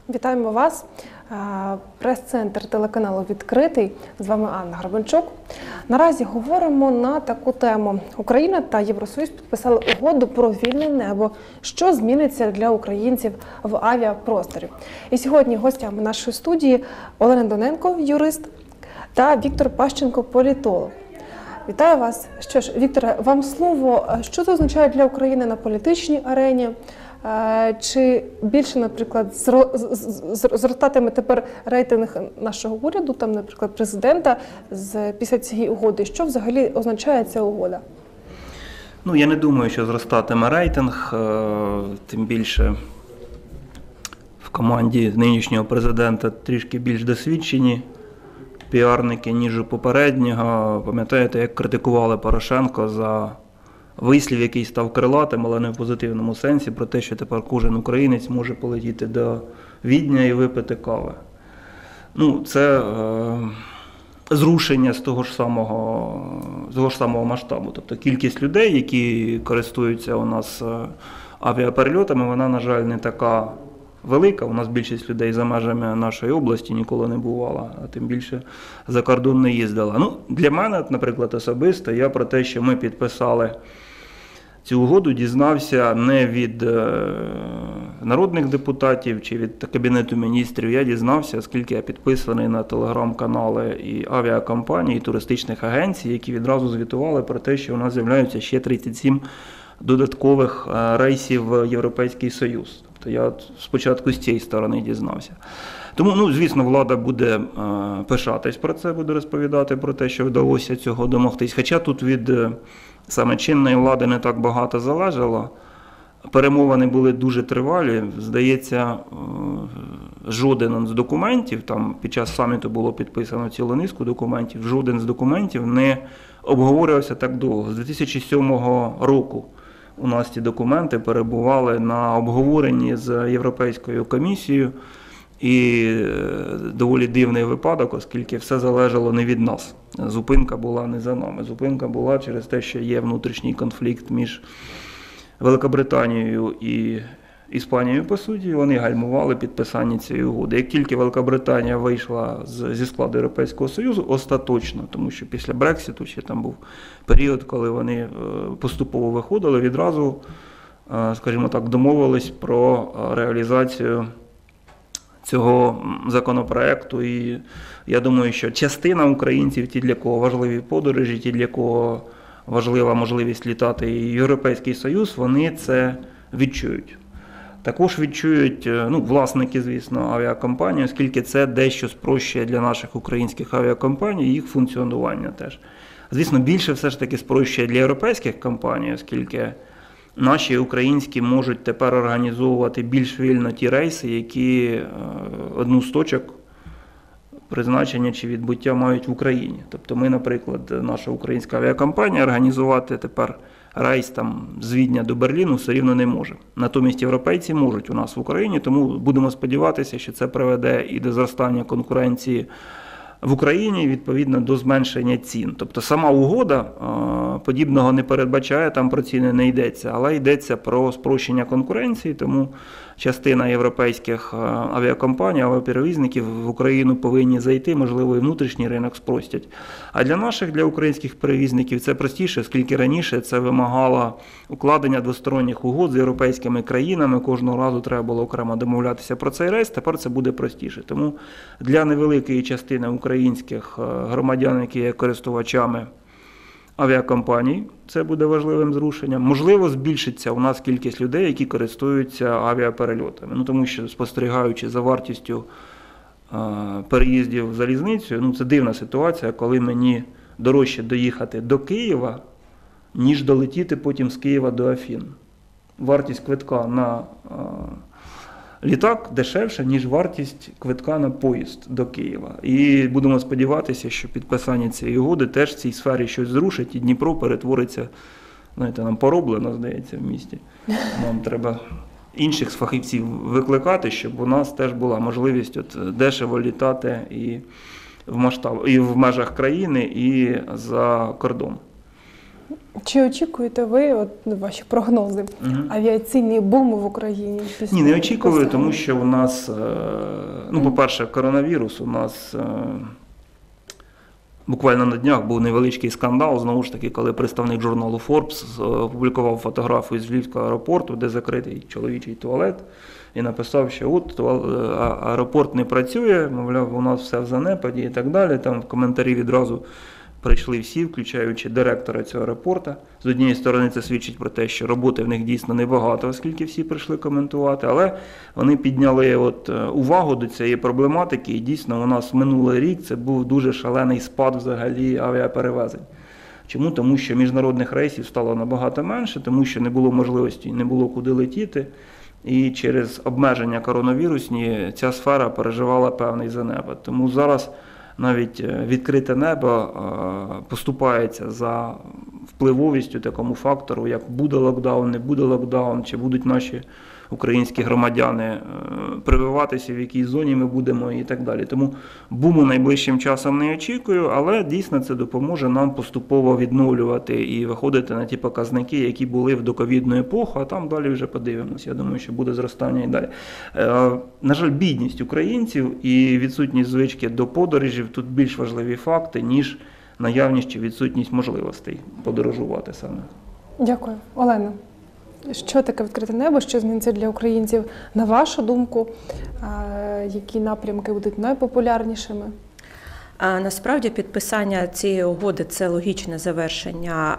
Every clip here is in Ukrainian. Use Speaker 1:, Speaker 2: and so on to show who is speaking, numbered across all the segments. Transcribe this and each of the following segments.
Speaker 1: Вітаємо вас. Прес-центр телеканалу «Відкритий». З вами Анна Грабанчук. Наразі говоримо на таку тему. Україна та Євросоюз підписали угоду про вільне небо. Що зміниться для українців в авіапросторі? І сьогодні гостями нашої студії Олена Доненко, юрист, та Віктор Пащенко, політолог. Вітаю вас. Що ж, Вікторе, вам слово. Що це означає для України на політичній арені? Чи більше, наприклад, зростатиме тепер рейтинг нашого уряду, там, наприклад, президента після цієї угоди? Що взагалі означає ця угода?
Speaker 2: Ну, я не думаю, що зростатиме рейтинг, тим більше в команді нинішнього президента трішки більш досвідчені піарники, ніж у попереднього. Пам'ятаєте, як критикували Порошенко за вислів, який став крилатим, але не в позитивному сенсі, про те, що тепер кожен українець може полетіти до Відня і випити кави. Ну, це зрушення з того ж самого масштабу. Тобто кількість людей, які користуються у нас авіаперельотами, вона, на жаль, не така велика. У нас більшість людей за межами нашої області ніколи не бувала, а тим більше за кордон не їздила. Ну, для мене, наприклад, особисто, я про те, що ми підписали цю угоду, дізнався не від народних депутатів чи від Кабінету міністрів. Я дізнався, оскільки я підписаний на телеграм-канали і авіакомпаній, і туристичних агенцій, які відразу звітували про те, що у нас з'являються ще 37 додаткових рейсів в Європейський Союз. Тобто я спочатку з цієї сторони дізнався. Тому, ну, звісно, влада буде пишатись про це, буде розповідати про те, що вдалося цього домогтись. Хоча тут від саме чинної влади не так багато залежало. Перемовини були дуже тривалі. Здається, жоден з документів, там під час саміту було підписано цілу низку документів, жоден з документів не обговорювався так довго. З 2007 року у нас ці документи перебували на обговоренні з Європейською комісією. І доволі дивний випадок, оскільки все залежало не від нас. Зупинка була не за нами. Зупинка була через те, що є внутрішній конфлікт між Великобританією і Іспанією, по суті. Вони гальмували підписання цієї угоди. Як тільки Великобританія вийшла зі складу Європейського Союзу, остаточно, тому що після Брекситу ще там був період, коли вони поступово виходили, відразу, скажімо так, домовились про реалізацію цього законопроекту. І я думаю, що частина українців, ті, для кого важливі подорожі, ті, для кого важлива можливість літати і Європейський Союз, вони це відчують. Також відчують, ну, власники, звісно, авіакомпаній, оскільки це дещо спрощує для наших українських авіакомпаній їх функціонування теж. Звісно, більше все ж таки спрощує для європейських компаній, оскільки наші українські можуть тепер організовувати більш вільно ті рейси, які одну з точок призначення чи відбуття мають в Україні. Тобто ми, наприклад, наша українська авіакомпанія організувати тепер рейс там з Відня до Берліну все рівно не може. Натомість європейці можуть у нас в Україні, тому будемо сподіватися, що це приведе і до зростання конкуренції в Україні, відповідно до зменшення цін. Тобто сама угода подібного не передбачає, там про ціни не йдеться, але йдеться про спрощення конкуренції, тому частина європейських авіакомпаній, авіаперевізників в Україну повинні зайти, можливо, і внутрішній ринок спростять. А для наших, для українських перевізників це простіше, оскільки раніше це вимагало укладення двосторонніх угод з європейськими країнами, кожного разу треба було окремо домовлятися про цей рейс, тепер це буде простіше. Тому для невеликої частини українських громадян, які є користувачами авіакомпаній, це буде важливим зрушенням. Можливо, збільшиться у нас кількість людей, які користуються авіаперельотами. Ну, тому що, спостерігаючи за вартістю переїздів залізницею, ну, це дивна ситуація, коли мені дорожче доїхати до Києва, ніж долетіти потім з Києва до Афін. Вартість квитка на літак дешевше, ніж вартість квитка на поїзд до Києва. І будемо сподіватися, що підписання цієї угоди теж в цій сфері щось зрушить, і Дніпро перетвориться, знаєте, нам пороблено, здається, в місті. Нам треба інших фахівців викликати, щоб у нас теж була можливість дешево літати і в межах країни, і за кордон.
Speaker 1: Чи очікуєте ви, ваші прогнози, авіаційний бум в Україні?
Speaker 2: Ні, не очікую, тому що у нас, по-перше, коронавірус, у нас буквально на днях був невеличкий скандал, знову ж таки, коли представник журналу Forbes опублікував фотографію з Львівського аеропорту, де закритий чоловічий туалет, і написав, що от аеропорт не працює, мовляв, у нас все в занепаді і так далі. Там в коментарі відразу прийшли всі, включаючи директора цього аеропорту. З однієї сторони це свідчить про те, що роботи в них дійсно небагато, оскільки всі прийшли коментувати, але вони підняли увагу до цієї проблематики, і дійсно у нас минулий рік це був дуже шалений спад взагалі авіаперевезень. Чому? Тому що міжнародних рейсів стало набагато менше, тому що не було можливості, не було куди летіти. І через обмеження коронавірусні ця сфера переживала певний занепад. Тому зараз навіть відкрите небо поступається за впливовістю такому фактору, як буде локдаун, не буде локдаун, чи будуть наші українські громадяни прививатися, в якій зоні ми будемо і так далі. Тому буму найближчим часом не очікую, але дійсно це допоможе нам поступово відновлювати і виходити на ті показники, які були в доковідну епоху, а там далі вже подивимося. Я думаю, що буде зростання і далі. На жаль, бідність українців і відсутність звички до подорожів тут більш важливі факти, ніж наявність чи відсутність можливостей подорожувати саме.
Speaker 1: Дякую. Олена, що таке відкрите небо, що зміниться для українців? На вашу думку, які напрямки будуть найпопулярнішими?
Speaker 3: Насправді підписання цієї угоди – це логічне завершення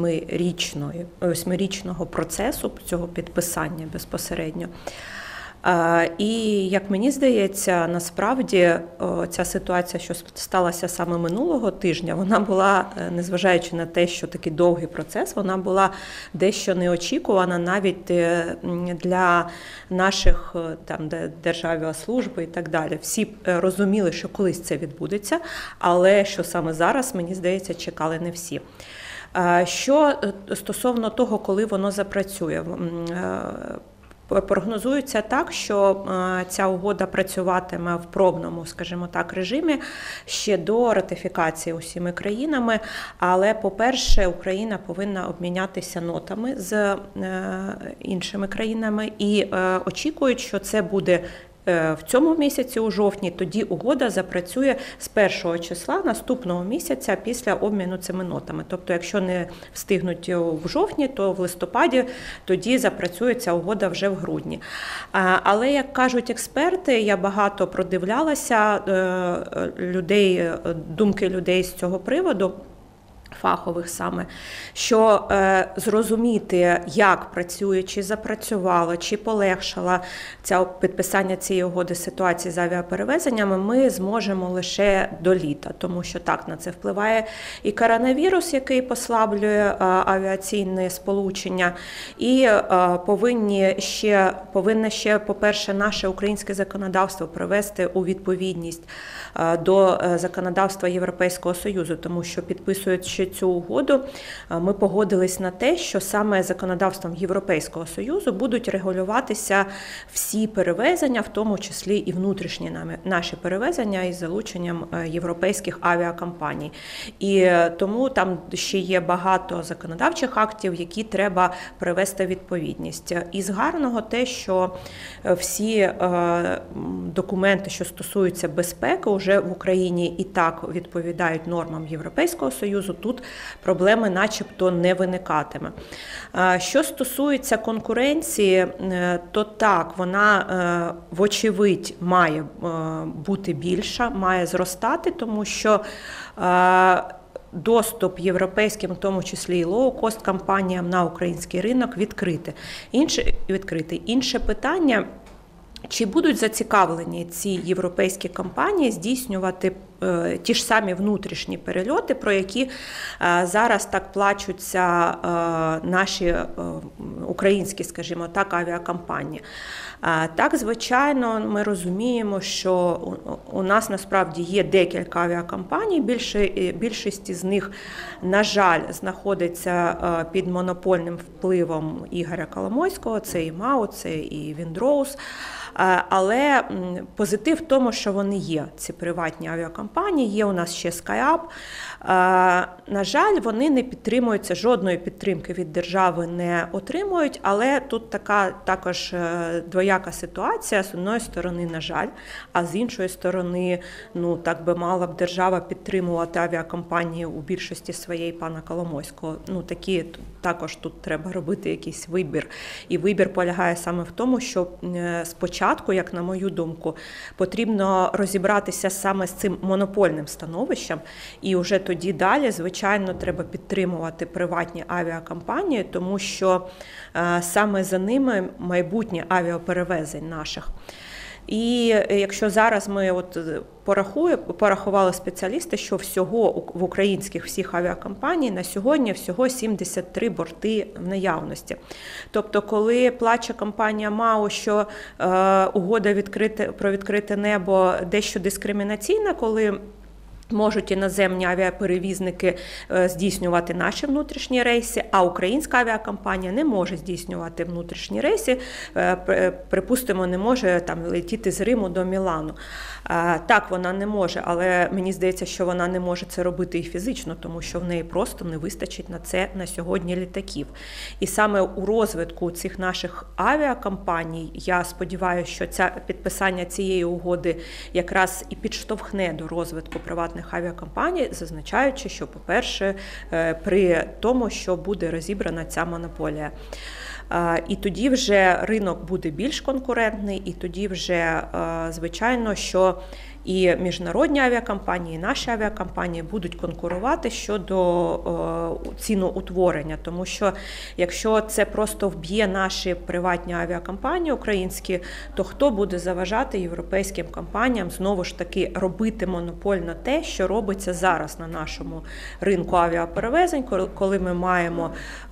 Speaker 3: восьмирічного процесу цього підписання безпосередньо. І, як мені здається, насправді ця ситуація, що сталася саме минулого тижня, вона була, незважаючи на те, що такий довгий процес, вона була дещо неочікувана навіть для наших Державіаслужби і так далі. Всі розуміли, що колись це відбудеться, але що саме зараз, мені здається, чекали не всі. Що стосовно того, коли воно запрацює, прогнозується так, що ця угода працюватиме в пробному, скажімо так, режимі ще до ратифікації усіма країнами, але, по-перше, Україна повинна обмінятися нотами з іншими країнами і очікують, що це буде в цьому місяці, у жовтні, тоді угода запрацює з 1 числа наступного місяця після обміну цими нотами. Тобто, якщо не встигнуть в жовтні, то в листопаді тоді запрацює ця угода вже в грудні. Але, як кажуть експерти, я багато продивлялася думки людей з цього приводу, фахових саме, що зрозуміти, як працює, чи запрацювало, чи полегшила підписання цієї угоди ситуації з авіаперевезеннями, ми зможемо лише до літа, тому що так на це впливає і коронавірус, який послаблює авіаційне сполучення, і повинне ще, по-перше, наше українське законодавство привести у відповідність до законодавства Європейського Союзу, тому що, підписуючи цю угоду, ми погодились на те, що саме законодавством Європейського Союзу будуть регулюватися всі перевезення, в тому числі і внутрішні наші перевезення із залученням європейських авіакомпаній. І тому там ще є багато законодавчих актів, які треба привести в відповідність. Із гарного те, що всі документи, що стосуються безпеки, вже в Україні і так відповідають нормам Європейського Союзу, тут проблеми начебто не виникатиме. Що стосується конкуренції, то так, вона вочевидь має бути більша, має зростати, тому що доступ європейським, в тому числі і лоу-кост компаніям на український ринок відкритий. Інше питання, чи будуть зацікавлені ці європейські компанії здійснювати ті ж самі внутрішні перельоти, про які зараз так плачуться наші українські, скажімо так, авіакомпанії. Так, звичайно, ми розуміємо, що у нас насправді є декілька авіакомпаній, більшість із них, на жаль, знаходиться під монопольним впливом Ігоря Коломойського, це і МАУ, це і Віндроуз. Але позитив в тому, що вони є, ці приватні авіакомпанії, є у нас ще SkyUp. На жаль, вони не підтримуються, жодної підтримки від держави не отримують, але тут така також двояка ситуація. З одної сторони, на жаль, а з іншої сторони, ну, так би мала б держава підтримувати авіакомпанії у більшості своєї пана Коломойського. Ну, такі також тут треба робити якийсь вибір. І вибір полягає саме в тому, що спочатку, як на мою думку, потрібно розібратися саме з цим монопольним становищем, і вже тоді далі, звичайно, треба підтримувати приватні авіакомпанії, тому що саме за ними майбутнє авіаперевезень наших. І якщо зараз ми порахували спеціалісти, що всього в українських всіх авіакомпаній на сьогодні всього 73 борти в наявності. Тобто, коли плаче компанія МАУ, що угода про відкрите небо дещо дискримінаційна, коли можуть іноземні авіаперевізники здійснювати наші внутрішні рейси, а українська авіакомпанія не може здійснювати внутрішні рейси, припустимо, не може там летіти з Риму до Мілану. Так, вона не може, але мені здається, що вона не може це робити і фізично, тому що в неї просто не вистачить на це на сьогодні літаків. І саме у розвитку цих наших авіакомпаній, я сподіваюся, що підписання цієї угоди якраз і підштовхне до розвитку приватних авіакомпаній, зазначаючи, що, по-перше, при тому, що буде розібрана ця монополія. І тоді вже ринок буде більш конкурентний, і тоді вже, звичайно, що і міжнародні авіакомпанії, і наші авіакомпанії будуть конкурувати щодо ціноутворення. Тому що якщо це просто вб'є наші приватні авіакомпанії українські, то хто буде заважати європейським компаніям знову ж таки робити монопольно те, що робиться зараз на нашому ринку авіаперевезень, коли ми маємо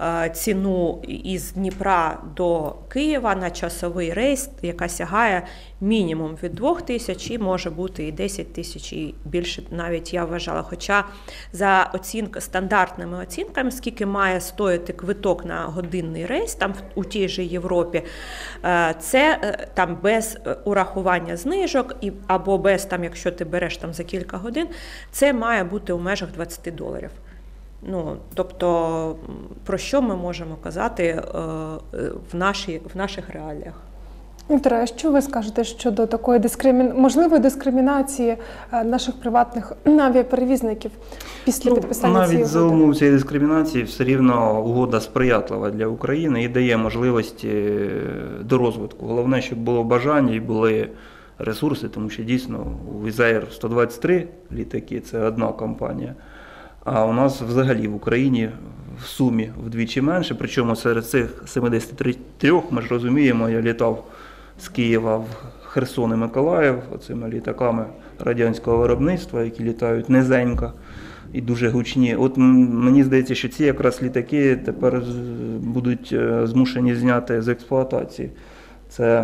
Speaker 3: ціну із Дніпра до Києва на часовий рейс, яка сягає мінімум від 2 тисяч і може бути і 10 тисяч, і більше навіть я вважала. Хоча за стандартними оцінками, скільки має стоїти квиток на годинний рейс там у тій же Європі, це там без урахування знижок або без, там, якщо ти береш там за кілька годин, це має бути у межах $20. Ну, тобто, про що ми можемо казати в наших реаліях?
Speaker 1: Вікторе, а що ви скажете щодо такої можливої дискримінації наших приватних авіаперевізників після підписання цієї
Speaker 2: угоди? Навіть за умов цієї дискримінації все рівно угода сприятлива для України і дає можливості до розвитку. Головне, щоб було бажання і були ресурси, тому що дійсно у Wizz Air 123 літаки – це одна компанія, а у нас взагалі в Україні в сумі вдвічі менше, причому серед цих 73 ми ж розуміємо, я літав з Києва в Херсон і Миколаїв оцими літаками радянського виробництва, які літають низенько і дуже гучні. От мені здається, що ці якраз літаки тепер будуть змушені зняти з експлуатації. Це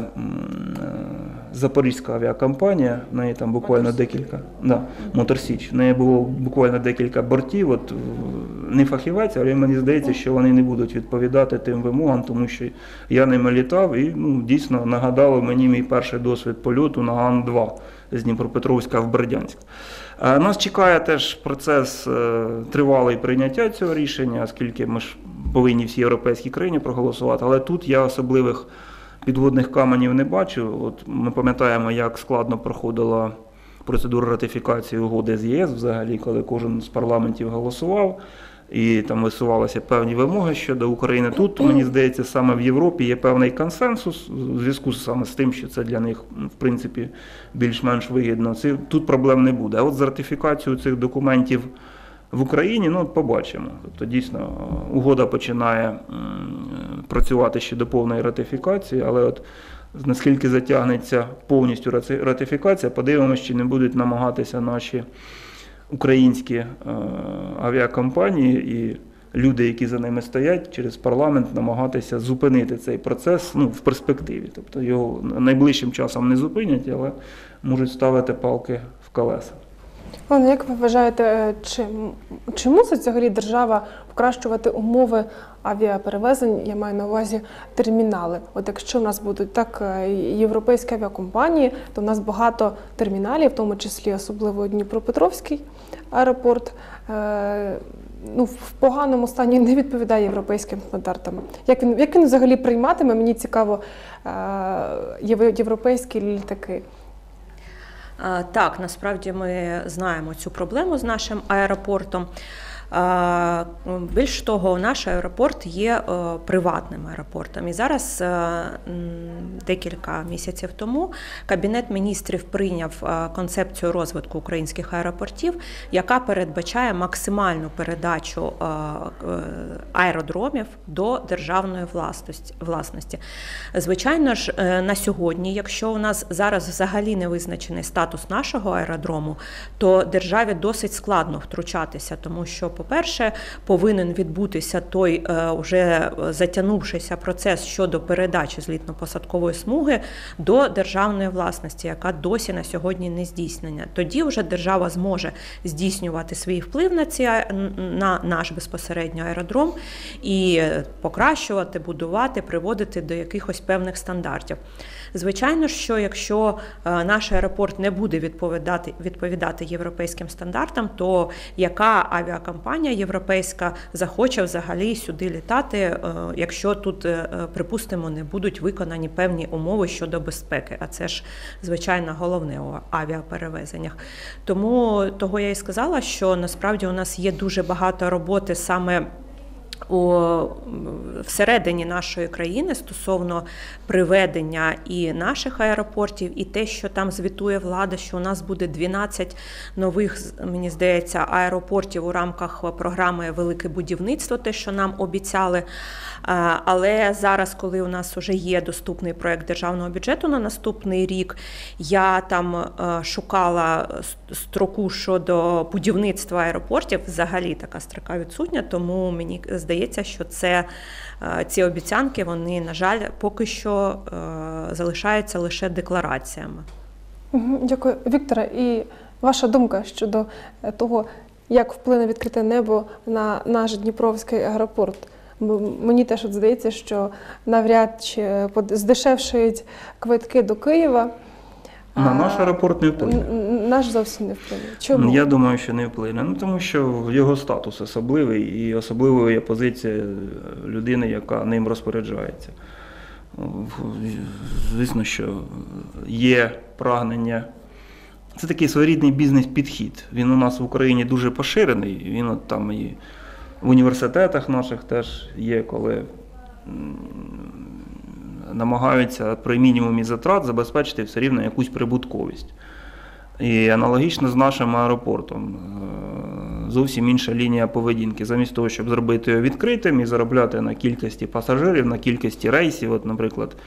Speaker 2: Запорізька авіакомпанія, в неї там буквально декілька, Мотор Січ, в неї було буквально декілька бортів, от не фахівець, але мені здається, що вони не будуть відповідати тим вимогам, тому що я ними літав і дійсно нагадало мені мій перший досвід польоту на Ан-2 з Дніпропетровська в Бердянськ. Нас чекає теж процес тривалий прийняття цього рішення, оскільки ми ж повинні всі європейські країни проголосувати, але тут я особливих підводних каменів не бачу. От ми пам'ятаємо, як складно проходила процедура ратифікації угоди з ЄС взагалі, коли кожен з парламентів голосував, і там висувалися певні вимоги щодо України. Тут, мені здається, саме в Європі є певний консенсус у зв'язку саме з тим, що це для них, в принципі, більш-менш вигідно. Тут проблем не буде. А от з ратифікацією цих документів в Україні, побачимо. Тобто, дійсно, угода починає працювати ще до повної ратифікації, але от наскільки затягнеться повністю ратифікація, подивимося, чи не будуть намагатися наші українські авіакомпанії і люди, які за ними стоять, через парламент намагатися зупинити цей процес в перспективі. Тобто його найближчим часом не зупинять, але можуть ставити палки в колеса.
Speaker 1: Олено, як ви вважаєте, чи мусить взагалі держава покращувати умови авіаперевезень, я маю на увазі термінали? От якщо в нас будуть так європейські авіакомпанії, то в нас багато терміналів, в тому числі особливо Дніпропетровський аеропорт, в поганому стані не відповідає європейським стандартам. Як він взагалі прийматиме, мені цікаво, європейські літаки?
Speaker 3: Так, насправді ми знаємо цю проблему з нашим аеропортом. Більш того, наш аеропорт є приватним аеропортом. І зараз, декілька місяців тому, Кабінет міністрів прийняв концепцію розвитку українських аеропортів, яка передбачає максимальну передачу аеродромів до державної власності. Звичайно ж, на сьогодні, якщо у нас зараз взагалі не визначений статус нашого аеродрому, то державі досить складно втручатися, тому що, по-перше, повинен відбутися той вже затягнувшийся процес щодо передачі злітно-посадкової смуги до державної власності, яка досі на сьогодні не здійснена. Тоді вже держава зможе здійснювати свій вплив на наш безпосередньо аеродром і покращувати, будувати, приводити до якихось певних стандартів. Звичайно, що якщо наш аеропорт не буде відповідати європейським стандартам, то яка авіакомпанія європейська захоче взагалі сюди літати, якщо тут, припустимо, не будуть виконані певні умови щодо безпеки, а це ж, звичайно, головне у авіаперевезеннях. Тому того я і сказала, що насправді у нас є дуже багато роботи саме всередині нашої країни стосовно приведення і наших аеропортів, і те, що там звітує влада, що у нас буде 12 нових, мені здається, аеропортів у рамках програми «Велике будівництво», те, що нам обіцяли. Але зараз, коли у нас вже є доступний проєкт державного бюджету на наступний рік, я там шукала строку щодо будівництва аеропортів, взагалі така строка відсутня, тому мені здається, що ці обіцянки, вони, на жаль, поки що залишаються лише деклараціями.
Speaker 1: Дякую. Вікторе, і ваша думка щодо того, як вплине відкрите небо на наш Дніпровський аеропорт? Мені теж здається, що навряд чи здешевшують квитки до Києва.
Speaker 2: На наш аеропорт не вплине.
Speaker 1: Наш зовсім не вплине. Чому?
Speaker 2: Я думаю, що не вплине. Тому що його статус особливий, і особливою є позиція людини, яка ним розпоряджається. Звісно, що є прагнення. Це такий своєрідний бізнес-підхід. Він у нас в Україні дуже поширений. Він там і в університетах наших теж є, коли намагаються при мінімумі затрат забезпечити все рівно якусь прибутковість. І аналогічно з нашим аеропортом. Зовсім інша лінія поведінки. Замість того, щоб зробити його відкритим і заробляти на кількості пасажирів, на кількості рейсів, от, наприклад,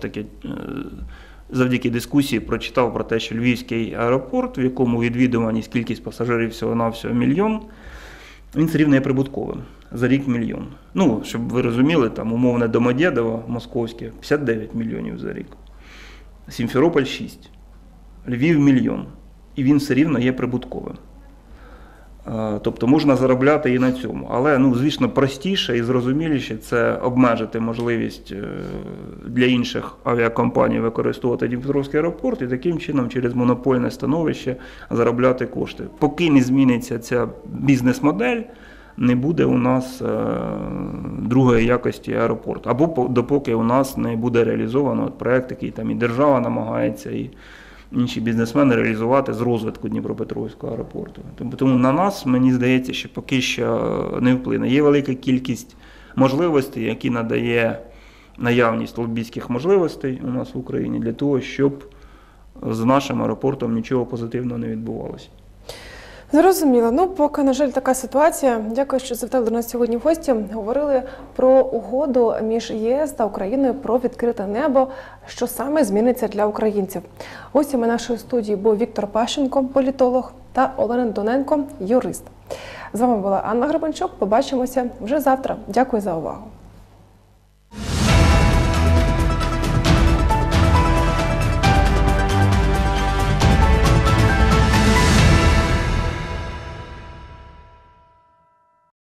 Speaker 2: завдяки дискусії прочитав про те, що Львівський аеропорт, в якому відвідуваність, кількість пасажирів всього-навсього 1 мільйон, він все рівно є прибутковим. За рік 1 мільйон. Щоб ви розуміли, там умовне Домодєдово, московське, 59 мільйонів за рік. Сімферополь – 6. Львів – 1 мільйон. І він все рівно є прибутковим. Тобто можна заробляти і на цьому. Але, звісно, простіше і зрозуміліше це обмежити можливість для інших авіакомпаній використовувати Дніпровський аеропорт і таким чином через монопольне становище заробляти кошти. Поки не зміниться ця бізнес-модель, не буде у нас другої якості аеропорту. Або допоки у нас не буде реалізовано проєкт, який там і держава намагається, і інші бізнесмени реалізувати з розвитку Дніпропетровського аеропорту. Тому на нас, мені здається, що поки що не вплине. Є велика кількість можливостей, які надає наявність лобістських можливостей у нас в Україні для того, щоб з нашим аеропортом нічого позитивного не відбувалося.
Speaker 1: Зрозуміло. Поки, на жаль, така ситуація. Дякую, що завітали до нас сьогодні в гості. Говорили про угоду між ЄС та Україною про відкрите небо, що саме зміниться для українців. Гостями нашої студії був Віктор Пащенко, політолог, та Олена Доненко, юрист. З вами була Анна Гребенчук. Побачимося вже завтра. Дякую за увагу.